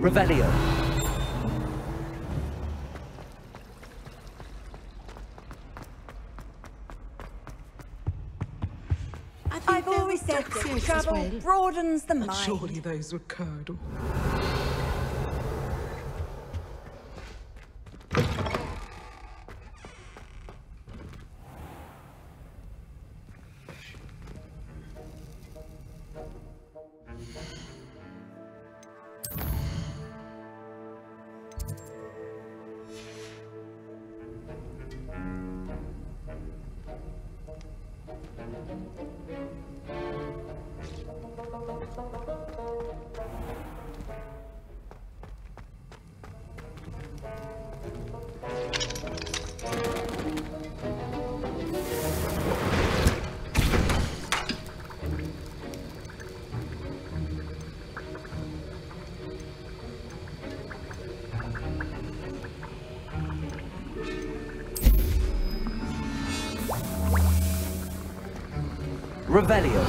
Revelio. I've always said that travel broadens the mind. Surely those were curdle. Revelio.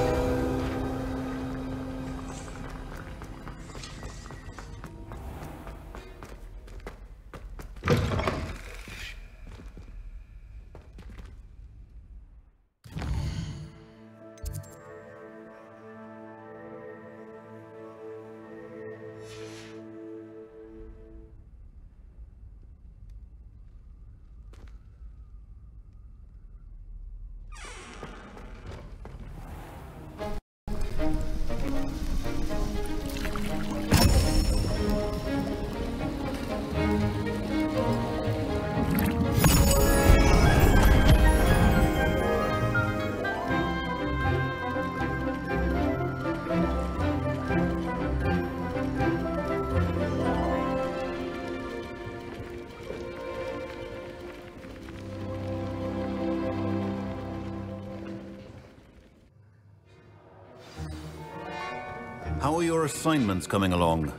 How are your assignments coming along?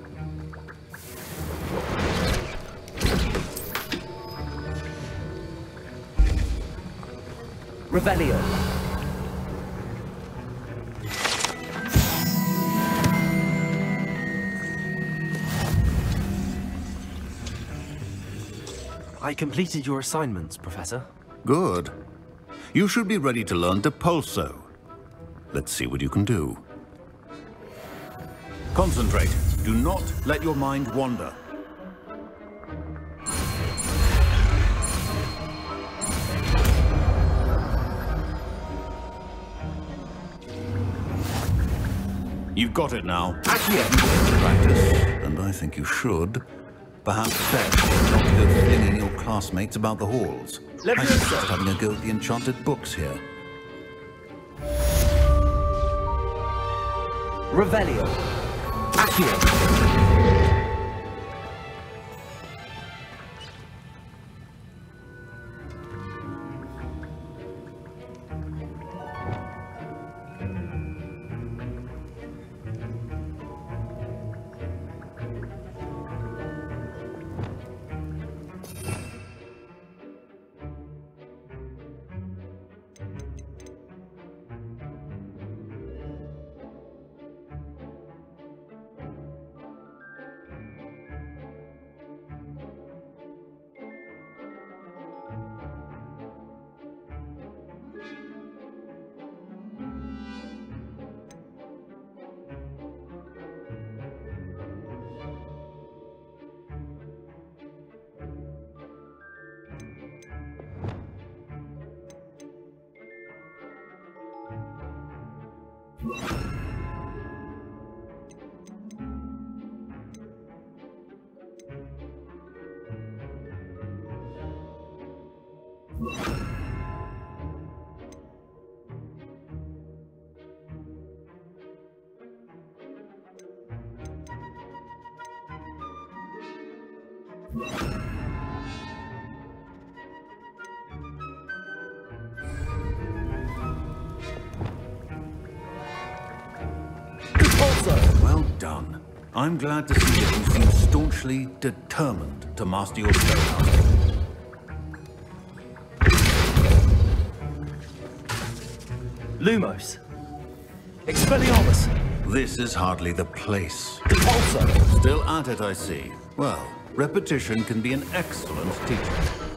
Revelio. I completed your assignments, Professor. Good. You should be ready to learn Depulso. Let's see what you can do. Concentrate. Do not let your mind wander. You've got it now. Practice, and I think you should. Perhaps best not go flinging your classmates about the halls. I suggest having a go at the enchanted books here. Revelio. Accio. Well done. I'm glad to see that you seem staunchly determined to master your spellcasting. Lumos. Expelliarmus. This is hardly the place. Repulsor. Still at it, I see. Well, repetition can be an excellent teacher.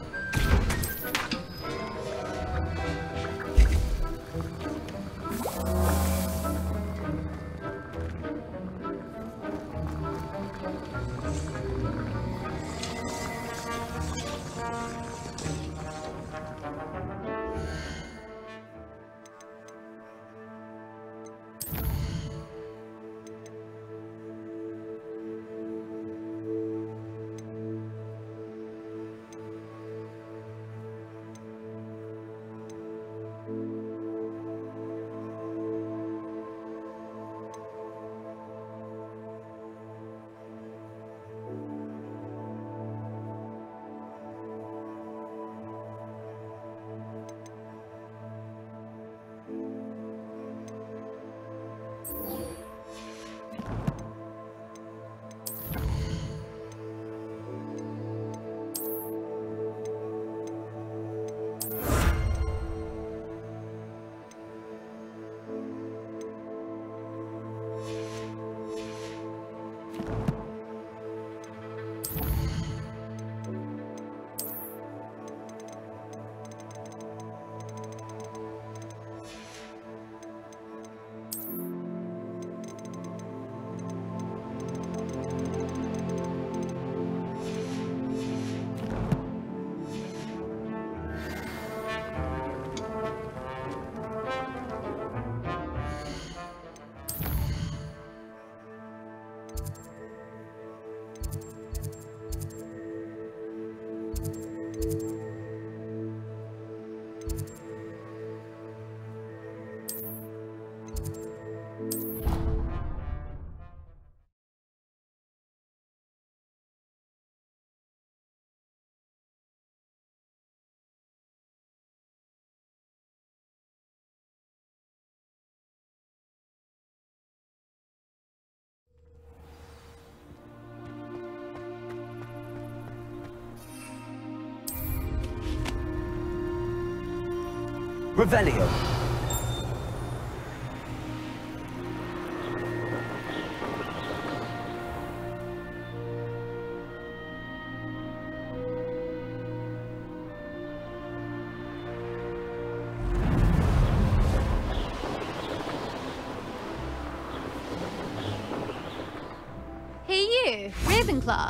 Revelio. Hey you, Ravenclaw.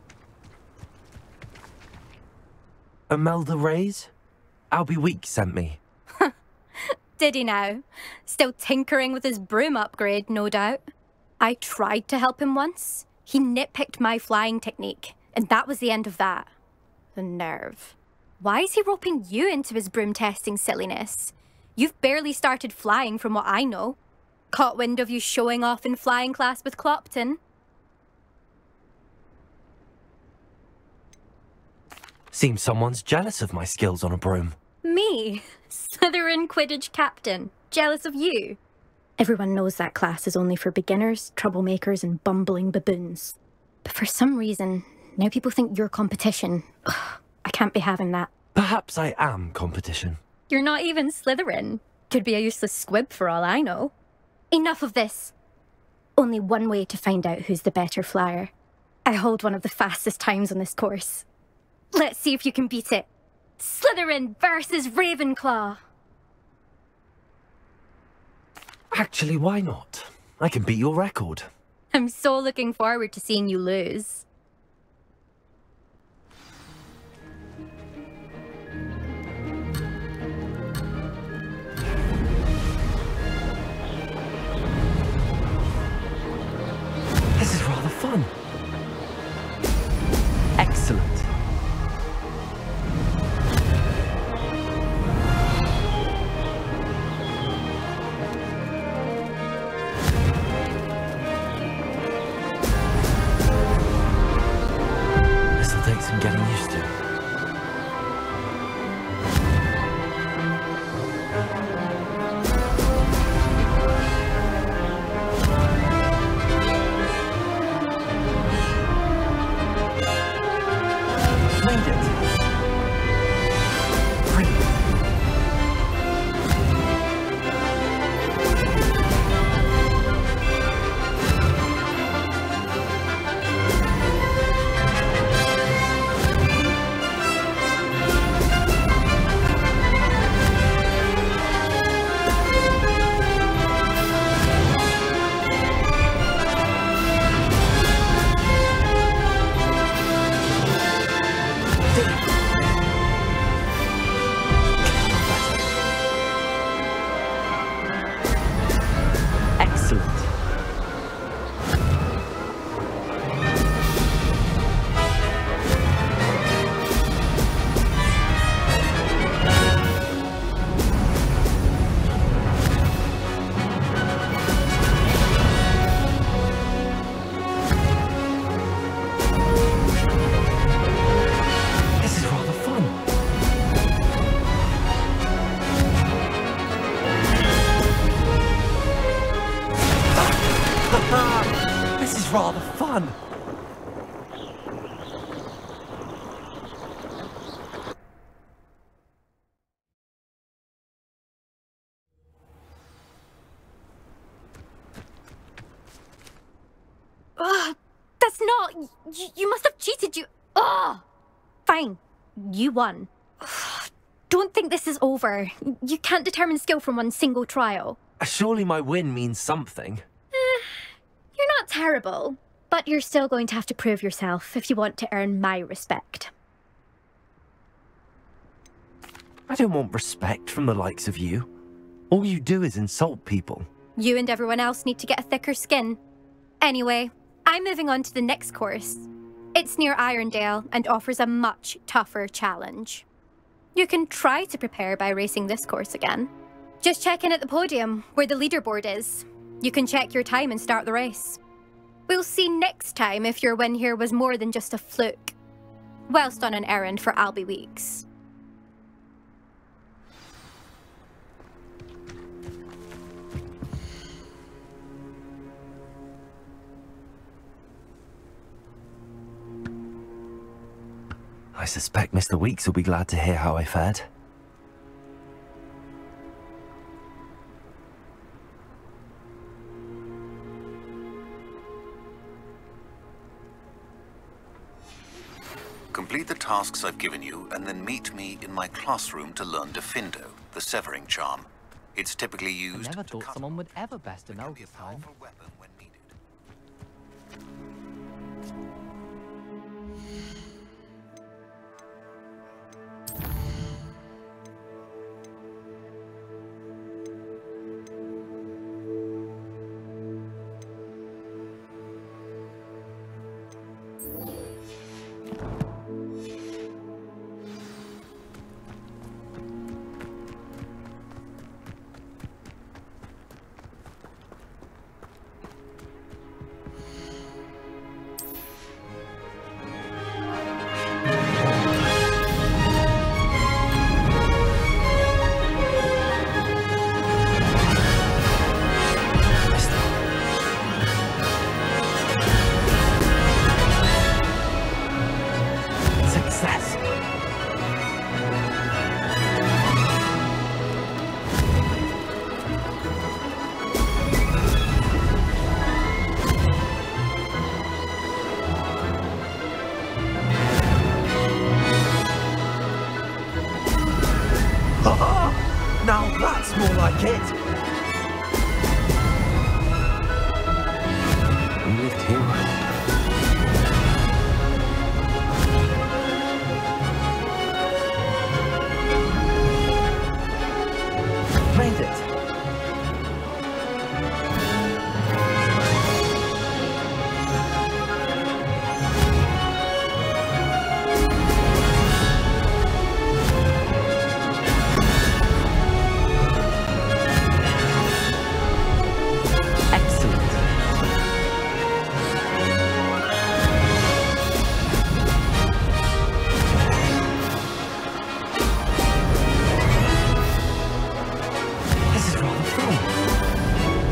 Imelda Reyes? Albie Week sent me. Did he now? Still tinkering with his broom upgrade, no doubt. I tried to help him once. He nitpicked my flying technique, and that was the end of that. The nerve. Why is he roping you into his broom testing silliness? You've barely started flying from what I know. Caught wind of you showing off in flying class with Clopton. Seems someone's jealous of my skills on a broom. Me? Slytherin Quidditch captain. Jealous of you? Everyone knows that class is only for beginners, troublemakers, and bumbling baboons. But for some reason, now people think you're competition. Ugh, I can't be having that. Perhaps I am competition. You're not even Slytherin. Could be a useless squib for all I know. Enough of this. Only one way to find out who's the better flyer. I hold one of the fastest times on this course. Let's see if you can beat it. Slytherin versus Ravenclaw. Actually, why not? I can beat your record. I'm so looking forward to seeing you lose. This is rather fun. Excellent. Run! Ugh, that's not... You must have cheated, you... Ugh! Fine. You won. Ugh, don't think this is over. You can't determine skill from one single trial. Surely my win means something. You're not terrible, but you're still going to have to prove yourself if you want to earn my respect. I don't want respect from the likes of you. All you do is insult people. You and everyone else need to get a thicker skin. Anyway, I'm moving on to the next course. It's near Irondale and offers a much tougher challenge. You can try to prepare by racing this course again. Just check in at the podium, where the leaderboard is. You can check your time and start the race. We'll see next time if your win here was more than just a fluke. Whilst on an errand for Albie Weeks. I suspect Mr. Weeks will be glad to hear how I fared. Complete the tasks I've given you, and then meet me in my classroom to learn Defindo, the severing charm. It's typically used I never to thought cut someone would ever best It an can elf be a this time. powerful weapon when needed. Success! Now that's more like it! We lived here. Made it! Excellent! This is rather fun.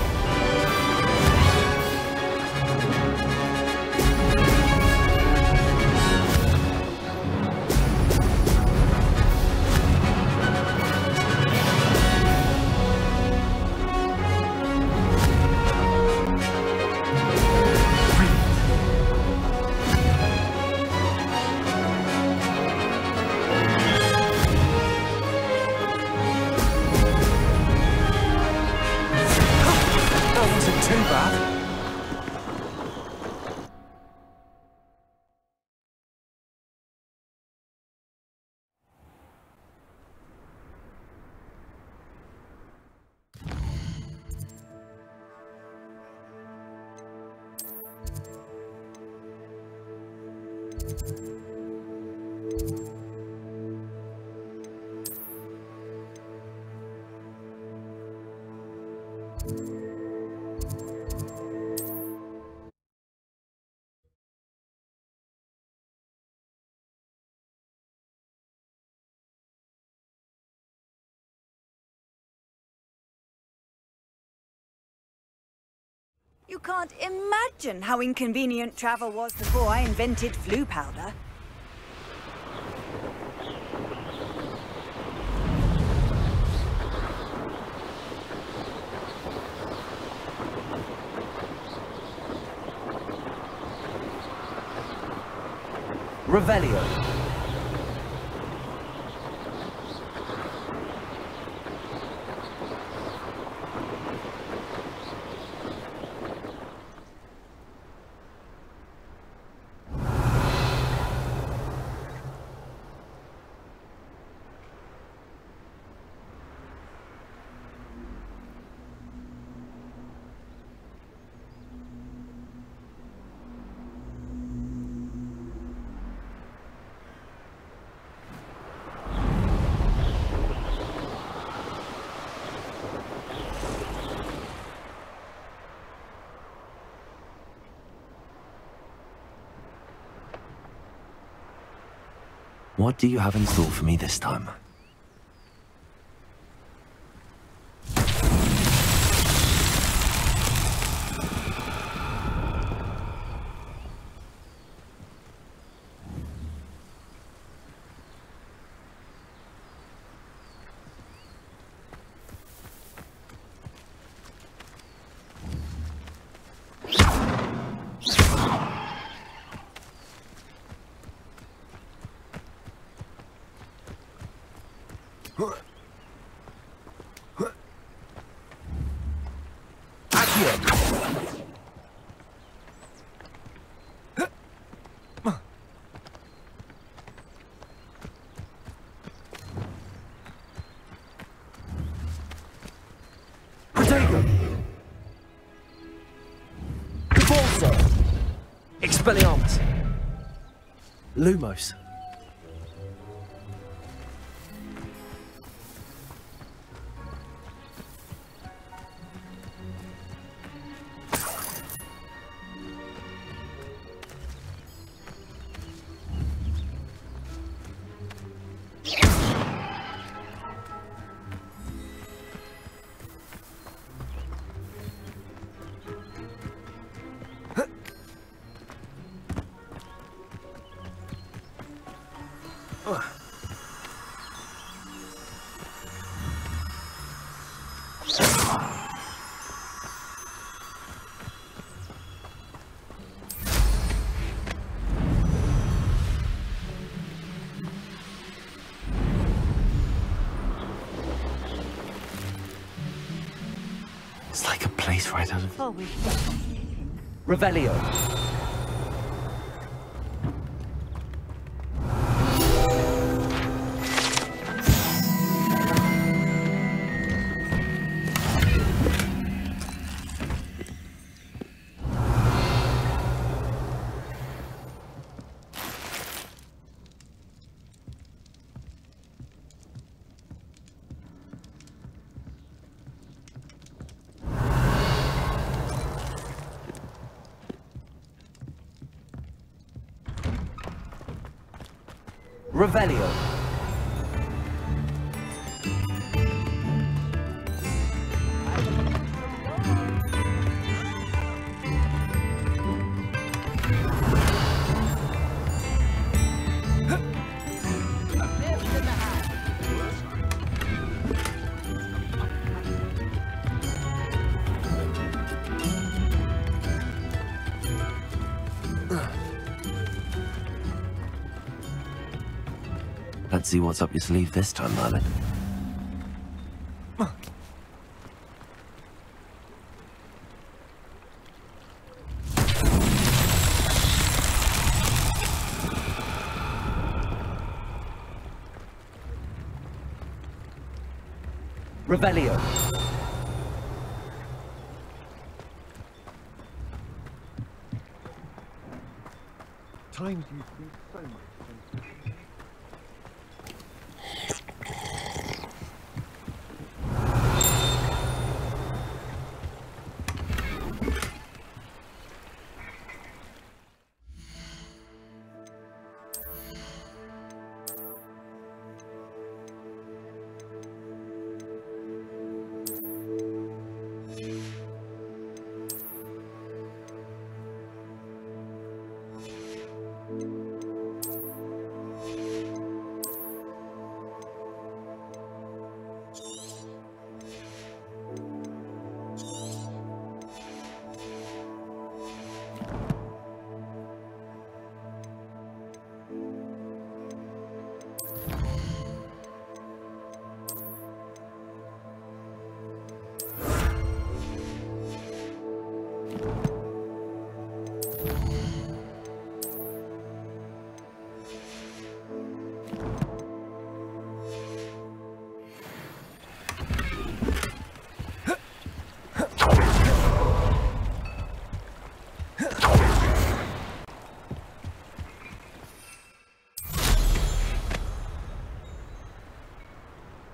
That wasn't too bad. You can't imagine how inconvenient travel was before I invented flu powder. Revelio. What do you have in store for me this time? Expelliarmus. Lumos. It's like a place right out of... Revelio. Revelio. Let's see what's up your sleeve this time, Merlin. Revelio. Times you speak so much.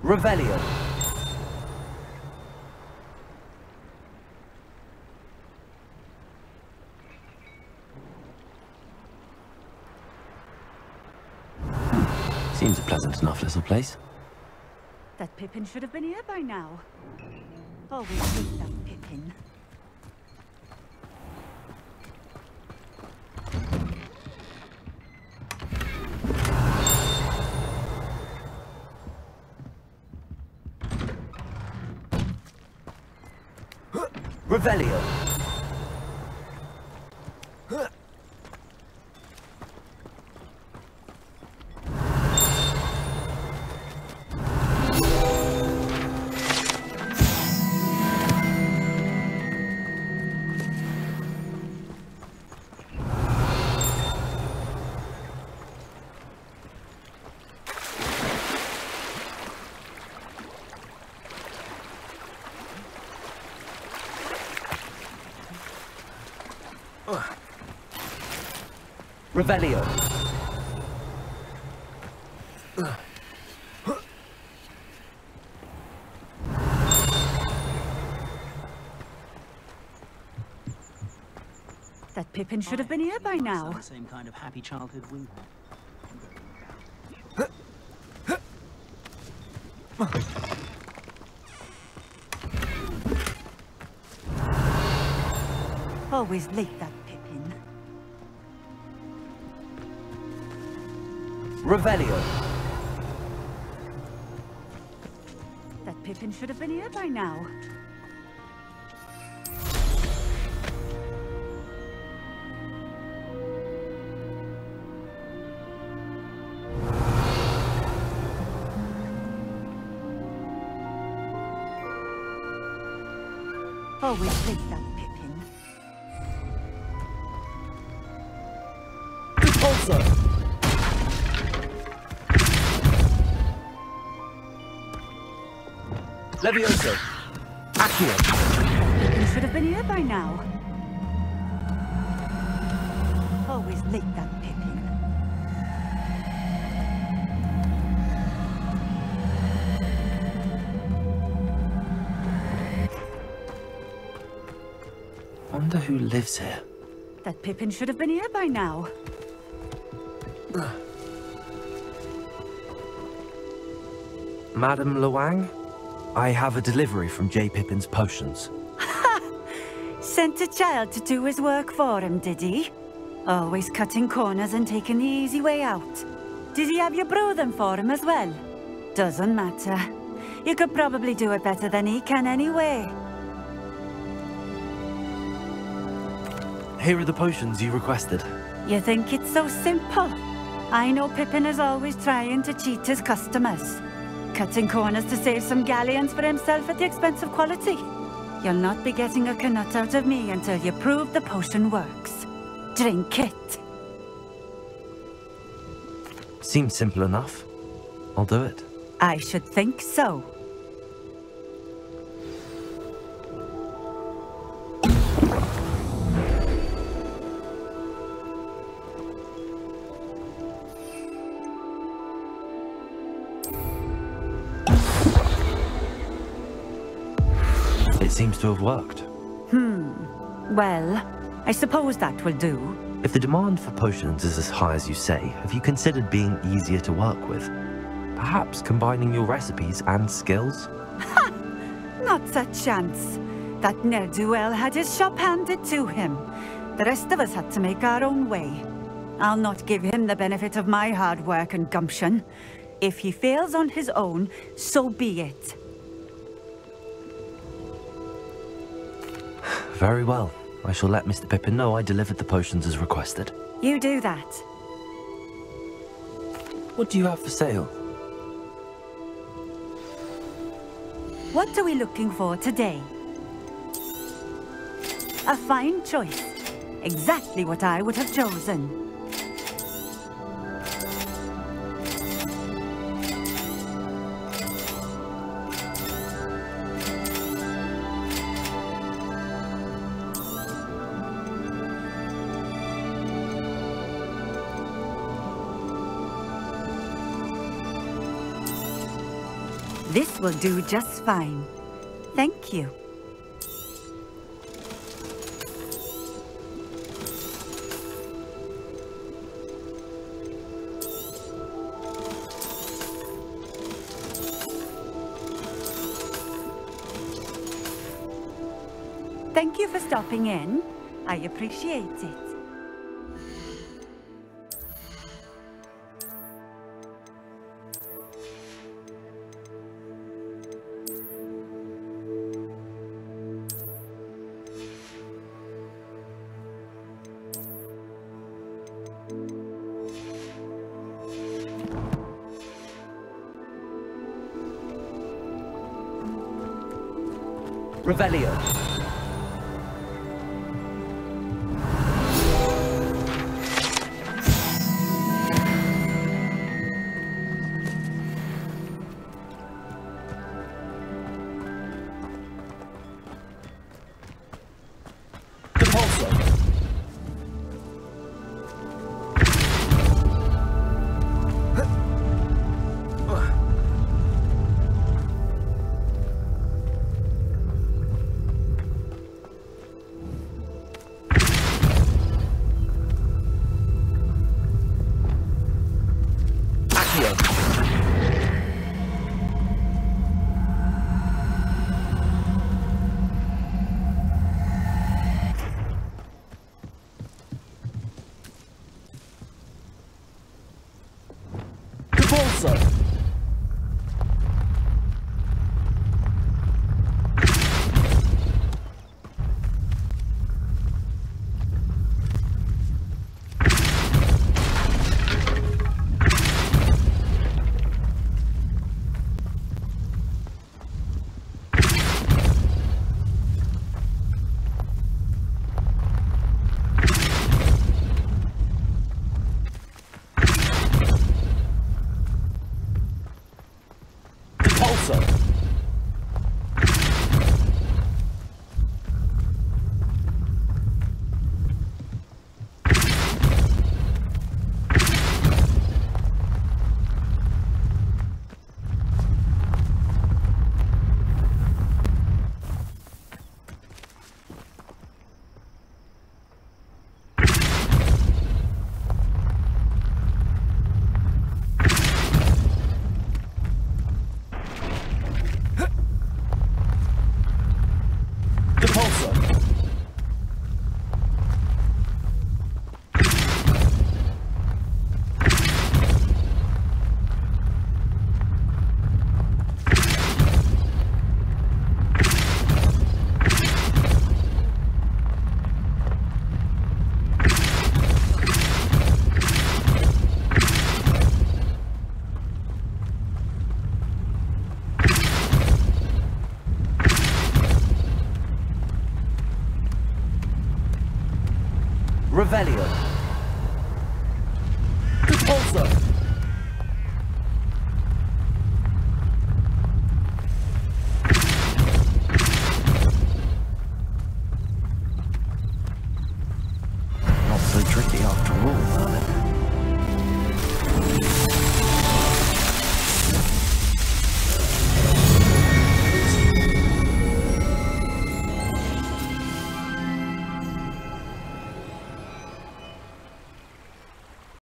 Revelio. Seems a pleasant enough little place. That Pippin should have been here by now. Always hate that Pippin. Revelio. Revelio. That Pippin should have been here by now. The same kind of happy childhood we Always late, that Pippin. Revelio. That Pippin should have been here by now. Always late, that Pippin. Repulsor. Levioso. Accio. Pippin should have been here by now. Always late, that Pippin. Wonder who lives here. That Pippin should have been here by now. Madame Luang, I have a delivery from J. Pippin's potions. Sent a child to do his work for him, did he? Always cutting corners and taking the easy way out. Did he have you brew them for him as well? Doesn't matter. You could probably do it better than he can anyway. Here are the potions you requested. You think it's so simple? I know Pippin is always trying to cheat his customers. Cutting corners to save some galleons for himself at the expense of quality. You'll not be getting a canut out of me until you prove the potion works. Drink it. Seems simple enough. I'll do it. I should think so. It seems to have worked. Well, I suppose that will do. If the demand for potions is as high as you say, have you considered being easier to work with? Perhaps combining your recipes and skills? Not a chance. That ne'er-do-well had his shop handed to him. The rest of us had to make our own way. I'll not give him the benefit of my hard work and gumption. If he fails on his own, so be it. Very well. I shall let Mr. Pippin know I delivered the potions as requested. You do that. What do you have for sale? What are we looking for today? A fine choice. Exactly what I would have chosen. This will do just fine. Thank you. Thank you for stopping in. I appreciate it. Revelio. Revelio.